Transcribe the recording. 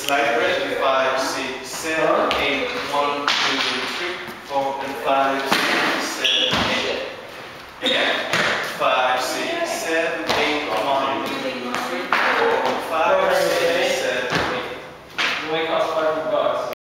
Slide rest. 5, 6, 7, 8. 1, 2, 3, 4, and 5, 6.